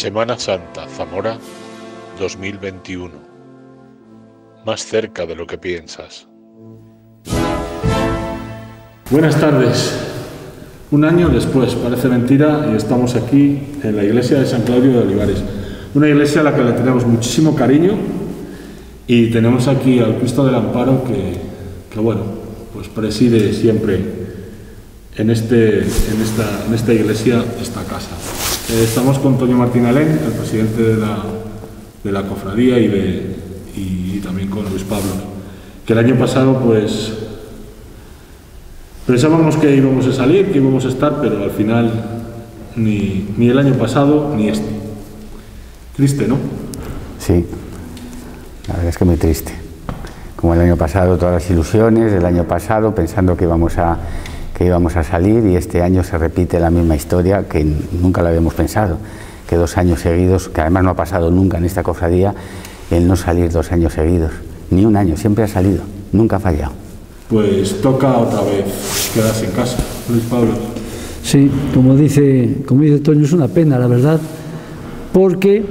Semana Santa, Zamora, 2021. Más cerca de lo que piensas. Buenas tardes. Un año después, parece mentira, y estamos aquí en la iglesia de San Claudio de Olivares. Una iglesia a la que le tenemos muchísimo cariño y tenemos aquí al Cristo del Amparo que bueno, pues preside siempre en esta iglesia, esta casa. Estamos con Toño Martín Alén, el presidente de la cofradía, y también con Luis Pablo, que el año pasado pues pensábamos que íbamos a salir, que íbamos a estar, pero al final ni el año pasado ni este. Triste, ¿no? Sí, la verdad es que muy triste. Como el año pasado, todas las ilusiones del año pasado, pensando que íbamos a salir, y este año se repite la misma historia que nunca lo habíamos pensado, que 2 años seguidos, que además no ha pasado nunca en esta cofradía, el no salir 2 años seguidos, ni un año, siempre ha salido, nunca ha fallado. Pues toca otra vez quedarse en casa, Luis Pablo. Sí, como dice Toño, es una pena, la verdad, porque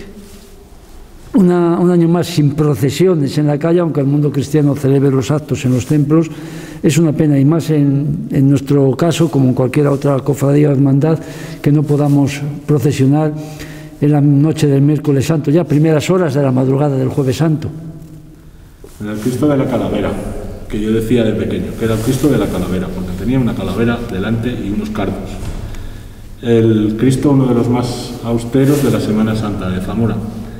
un año más sin procesiones en la calle, aunque el mundo cristiano celebre los actos en los templos, es una pena, y más en nuestro caso, como en cualquier otra cofradía o hermandad, que no podamos procesionar en la noche del miércoles santo, ya primeras horas de la madrugada del jueves santo. En el Cristo de la Calavera, que yo decía de pequeño, que era el Cristo de la Calavera, porque tenía una calavera delante y unos cardos. El Cristo, uno de los más austeros de la Semana Santa de Zamora.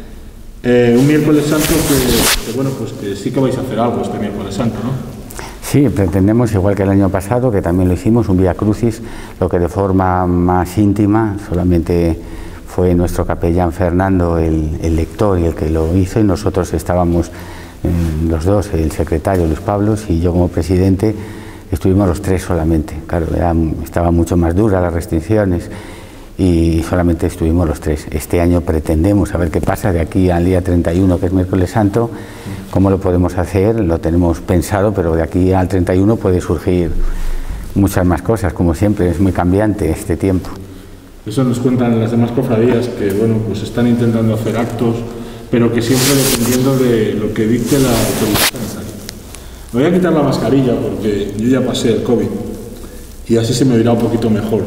Un miércoles santo que bueno, pues que sí que vais a hacer algo este miércoles santo, ¿no? Sí, pretendemos, igual que el año pasado, que también lo hicimos, un Vía Crucis, lo que de forma más íntima, solamente fue nuestro capellán Fernando el lector y el que lo hizo, y nosotros estábamos los dos, el secretario Luis Pablos y yo como presidente, estuvimos los 3 solamente. Claro, estaban mucho más duras las restricciones y solamente estuvimos los 3. Este año pretendemos, a ver qué pasa de aquí al día 31, que es miércoles santo, cómo lo podemos hacer, lo tenemos pensado, pero de aquí al 31 puede surgir muchas más cosas, como siempre, es muy cambiante este tiempo. Eso nos cuentan las demás cofradías, que bueno, pues están intentando hacer actos, pero que siempre dependiendo de lo que dicte la autoridad sanitaria. Me voy a quitar la mascarilla porque yo ya pasé el COVID y así se me oirá un poquito mejor.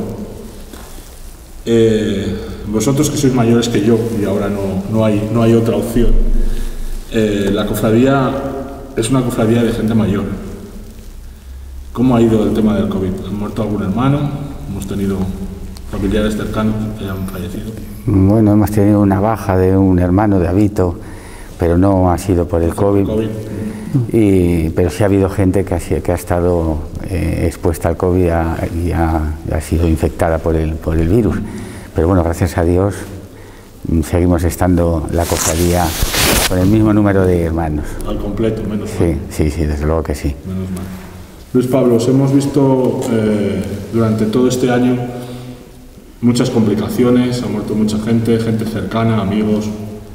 Vosotros que sois mayores que yo, y ahora no hay otra opción, la cofradía es una cofradía de gente mayor. ¿Cómo ha ido el tema del COVID? ¿Han muerto algún hermano? ¿Hemos tenido familiares cercanos que han fallecido? Bueno, hemos tenido una baja de un hermano de Avito, pero no ha sido por el COVID. Pero sí ha habido gente que ha estado expuesta al COVID y ha sido infectada por el virus. Pero bueno, gracias a Dios seguimos estando la cofradía con el mismo número de hermanos. Al completo, menos mal. Sí, desde luego que sí. Menos mal. Luis Pablo, hemos visto durante todo este año muchas complicaciones, ha muerto mucha gente cercana, amigos.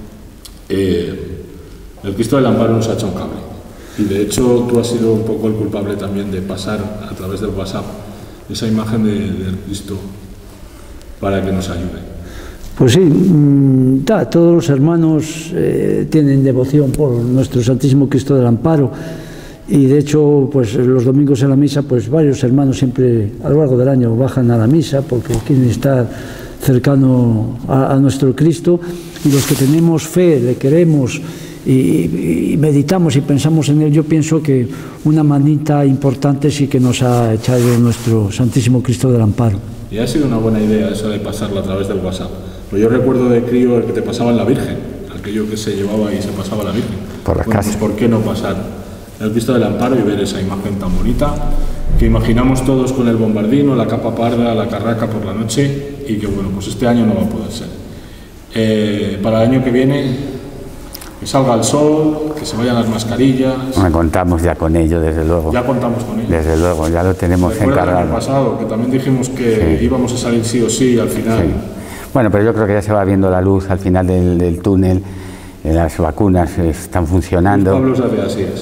El Cristo del Amparo nos ha echado un cable. Y de hecho tú has sido un poco el culpable también de pasar a través del WhatsApp esa imagen del Cristo para que nos ayude. Pues sí, todos los hermanos tienen devoción por nuestro Santísimo Cristo del Amparo, y de hecho pues los domingos en la misa pues varios hermanos siempre a lo largo del año bajan a la misa porque quieren estar cercano a nuestro Cristo, y los que tenemos fe, le queremos y meditamos y pensamos en él, yo pienso que una manita importante sí que nos ha echado nuestro Santísimo Cristo del Amparo. Y ha sido una buena idea eso de pasarlo a través del WhatsApp. Pues yo recuerdo de crío el que te pasaba en la Virgen, aquello que se llevaba y se pasaba a la Virgen. Por las casas. Pues ¿por qué no pasar el Cristo del Amparo y ver esa imagen tan bonita que imaginamos todos con el bombardino, la capa parda, la carraca por la noche, y que bueno, pues este año no va a poder ser. Para el año que viene, que salga el sol, que se vayan las mascarillas. Contamos ya con ello, desde luego. Ya contamos con ello. Desde luego, ya lo tenemos encargado. El año pasado, que también dijimos que íbamos a salir sí o sí, al final. Sí. Bueno, pero yo creo que ya se va viendo la luz al final del túnel, las vacunas están funcionando. Pablo se hace así.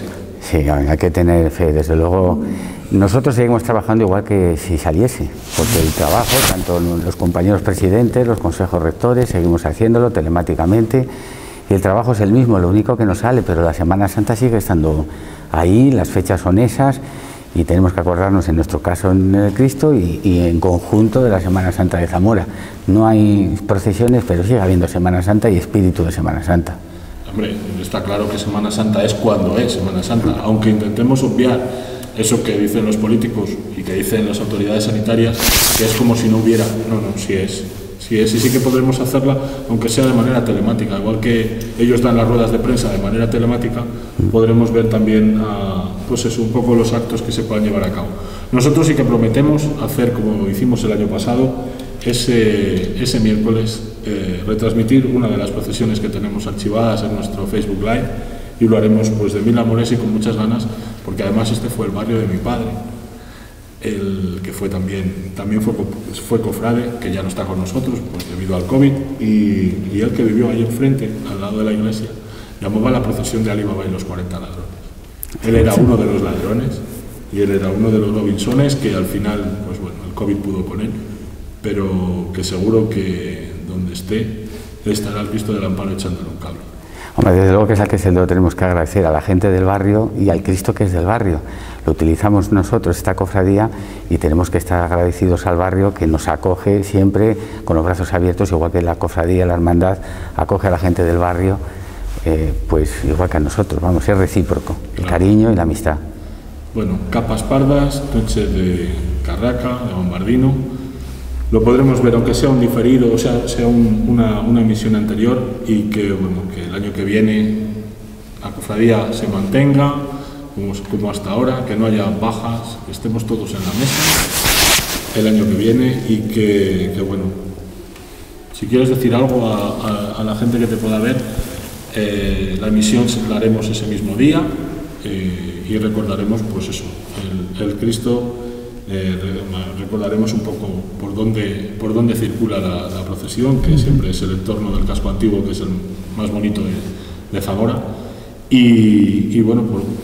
Sí, hay que tener fe, desde luego. Nosotros seguimos trabajando igual que si saliese, porque el trabajo, tanto los compañeros presidentes, los consejos rectores, seguimos haciéndolo telemáticamente y el trabajo es el mismo, lo único que nos sale, pero la Semana Santa sigue estando ahí, las fechas son esas y tenemos que acordarnos en nuestro caso en el Cristo y en conjunto de la Semana Santa de Zamora. No hay procesiones, pero sigue habiendo Semana Santa y espíritu de Semana Santa. Hombre, está claro que Semana Santa es cuando es Semana Santa, aunque intentemos obviar eso que dicen los políticos y que dicen las autoridades sanitarias, que es como si no hubiera. No, sí es, y sí que podremos hacerla, aunque sea de manera telemática, igual que ellos dan las ruedas de prensa de manera telemática, podremos ver también pues eso, un poco los actos que se puedan llevar a cabo. Nosotros sí que prometemos hacer, como hicimos el año pasado, ese miércoles, retransmitir una de las procesiones que tenemos archivadas en nuestro Facebook Live, y lo haremos pues de mil amores y con muchas ganas, porque además este fue el barrio de mi padre, el que fue también fue cofrade, que ya no está con nosotros pues debido al COVID, y el que vivió ahí enfrente, al lado de la iglesia, llamaba la procesión de Alibaba y los 40 ladrones. Él era uno de los ladrones y él era uno de los Robinsones que al final, pues bueno, el COVID pudo con él, pero que seguro que donde esté estará el Cristo del Amparo echándole un cable. Hombre, desde luego que es al que se lo tenemos que agradecer, a la gente del barrio y al Cristo que es del barrio. Lo utilizamos nosotros, esta cofradía, y tenemos que estar agradecidos al barrio que nos acoge siempre con los brazos abiertos, igual que la cofradía, la hermandad, acoge a la gente del barrio, pues igual que a nosotros, vamos, es recíproco, el cariño y la amistad. Bueno, capas pardas, noche de Carraca, de Bombardino. Lo podremos ver, aunque sea un diferido, o sea una emisión anterior, y que, bueno, que el año que viene la cofradía se mantenga como hasta ahora, que no haya bajas, que estemos todos en la mesa el año que viene, y que bueno, si quieres decir algo a la gente que te pueda ver, la emisión la haremos ese mismo día, y recordaremos pues eso, el Cristo. Recordaremos un poco por dónde circula la procesión, que siempre es el entorno del casco antiguo, que es el más bonito de Zamora, y bueno,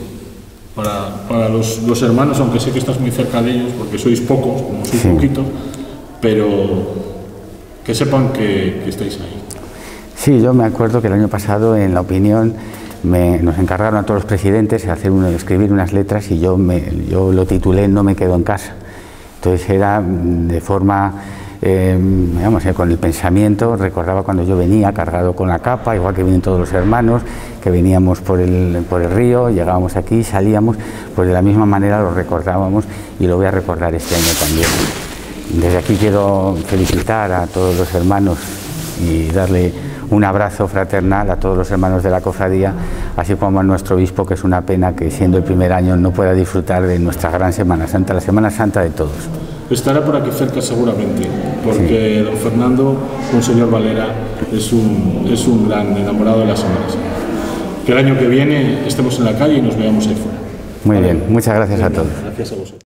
para los hermanos, aunque sé que estás muy cerca de ellos, porque sois pocos, como sois poquitos, pero que sepan que estáis ahí. Sí, yo me acuerdo que el año pasado en la opinión nos encargaron a todos los presidentes escribir unas letras, y yo lo titulé No me quedo en casa. Entonces era de forma, digamos, con el pensamiento. Recordaba cuando yo venía cargado con la capa, igual que vienen todos los hermanos, que veníamos por el río, llegábamos aquí, salíamos, pues de la misma manera lo recordábamos, y lo voy a recordar este año también. Desde aquí quiero felicitar a todos los hermanos y darle un abrazo fraternal a todos los hermanos de la cofradía, así como a nuestro obispo, que es una pena que siendo el primer año no pueda disfrutar de nuestra gran Semana Santa, la Semana Santa de todos. Estará por aquí cerca seguramente, porque don Fernando, Monseñor Valera, es un gran enamorado de la Semana Santa. Que el año que viene estemos en la calle y nos veamos ahí fuera. Muy bien, muchas gracias a todos. Gracias a vosotros.